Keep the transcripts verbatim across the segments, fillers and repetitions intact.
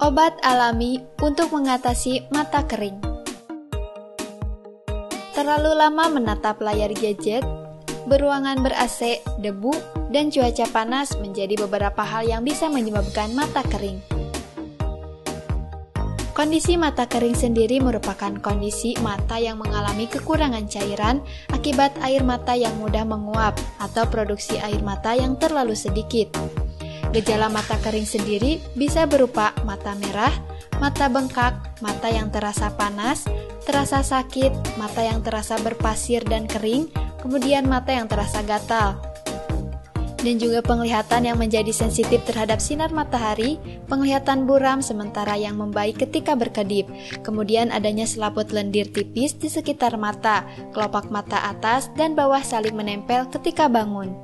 Obat alami untuk mengatasi mata kering. Terlalu lama menatap layar gadget, beruangan ber-A C, debu, dan cuaca panas menjadi beberapa hal yang bisa menyebabkan mata kering. Kondisi mata kering sendiri merupakan kondisi mata yang mengalami kekurangan cairan akibat air mata yang mudah menguap atau produksi air mata yang terlalu sedikit. Gejala mata kering sendiri bisa berupa mata merah, mata bengkak, mata yang terasa panas, terasa sakit, mata yang terasa berpasir dan kering, kemudian mata yang terasa gatal. Dan juga penglihatan yang menjadi sensitif terhadap sinar matahari, penglihatan buram sementara yang membaik ketika berkedip, kemudian adanya selaput lendir tipis di sekitar mata, kelopak mata atas dan bawah saling menempel ketika bangun.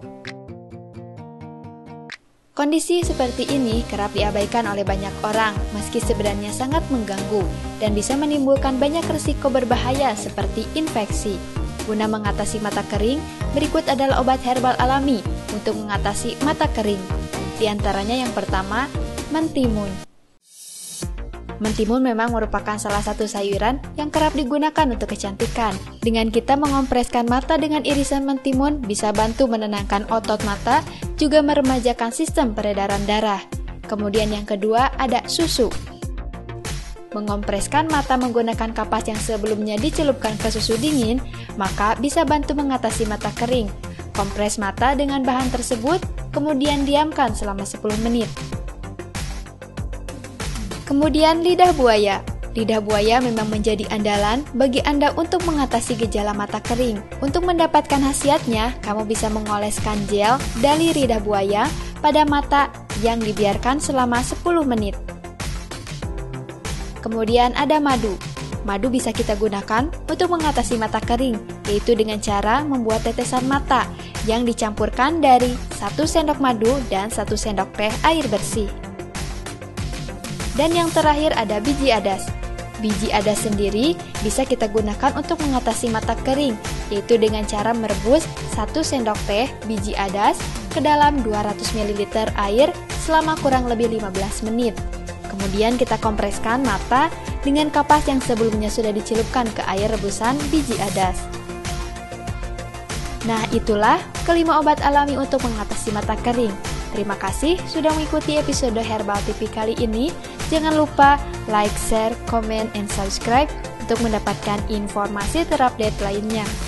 Kondisi seperti ini kerap diabaikan oleh banyak orang, meski sebenarnya sangat mengganggu dan bisa menimbulkan banyak risiko berbahaya seperti infeksi. Guna mengatasi mata kering, berikut adalah obat herbal alami untuk mengatasi mata kering. Di antaranya yang pertama, mentimun. Mentimun memang merupakan salah satu sayuran yang kerap digunakan untuk kecantikan. Dengan kita mengompreskan mata dengan irisan mentimun bisa bantu menenangkan otot mata, juga meremajakan sistem peredaran darah. Kemudian yang kedua ada susu. Mengompreskan mata menggunakan kapas yang sebelumnya dicelupkan ke susu dingin, maka bisa bantu mengatasi mata kering. Kompres mata dengan bahan tersebut, kemudian diamkan selama sepuluh menit. Kemudian lidah buaya. Lidah buaya memang menjadi andalan bagi Anda untuk mengatasi gejala mata kering. Untuk mendapatkan khasiatnya, kamu bisa mengoleskan gel dari lidah buaya pada mata yang dibiarkan selama sepuluh menit. Kemudian ada madu. Madu bisa kita gunakan untuk mengatasi mata kering, yaitu dengan cara membuat tetesan mata yang dicampurkan dari satu sendok madu dan satu sendok teh air bersih. Dan yang terakhir ada biji adas. Biji adas sendiri bisa kita gunakan untuk mengatasi mata kering, yaitu dengan cara merebus satu sendok teh biji adas ke dalam dua ratus mililiter air selama kurang lebih lima belas menit. Kemudian kita kompreskan mata dengan kapas yang sebelumnya sudah dicelupkan ke air rebusan biji adas. Nah, itulah kelima obat alami untuk mengatasi mata kering. Terima kasih sudah mengikuti episode Herbal T V kali ini. Jangan lupa like, share, comment, and subscribe untuk mendapatkan informasi terupdate lainnya.